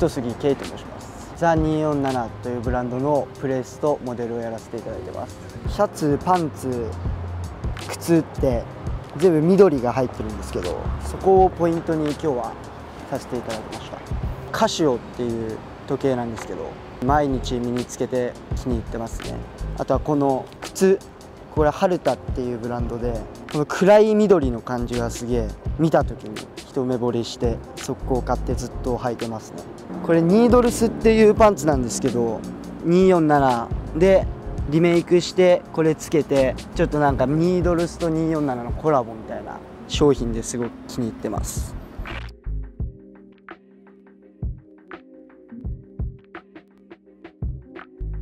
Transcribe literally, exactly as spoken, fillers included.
糸杉圭と申します。ザにーよんななというブランドのプレスとモデルをやらせていただいてます。シャツ、パンツ、靴って全部緑が入ってるんですけど、そこをポイントに今日はさせていただきました。カシオっていう時計なんですけど、毎日身につけて気に入ってますね。あとはこの靴、これはハルタっていうブランドで、この暗い緑の感じがすげえ見た時に一目惚れして速攻買ってずっと履いてますね。これニードルスっていうパンツなんですけど、にーよんななでリメイクしてこれつけて、ちょっとなんかニードルスとにーよんななのコラボみたいな商品ですごく気に入ってます。